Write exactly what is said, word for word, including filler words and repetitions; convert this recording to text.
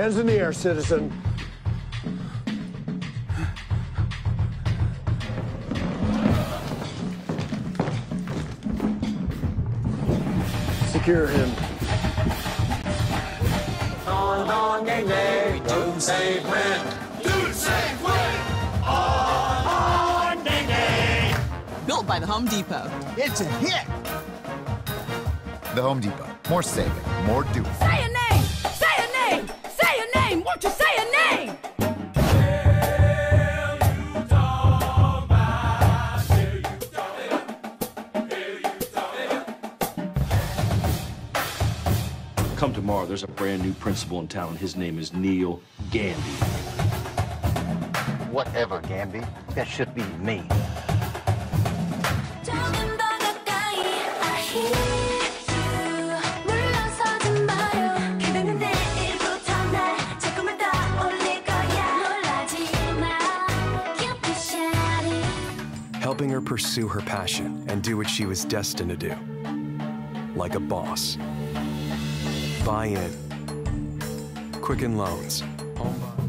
Hands in the air, citizen. Secure him. On, on, gang, gang, do save when, do save when, on, on, gang, gang. Built by the Home Depot. It's a hit. The Home Depot. More saving, more doing. Say a name! Say a name! Say a name! Won't you say a name? Come tomorrow, there's a brand new principal in town. His name is Neil Gandy. Whatever, Gamby. That should be me. Helping her pursue her passion and do what she was destined to do. Like a boss. Buy in. Quicken Loans. Home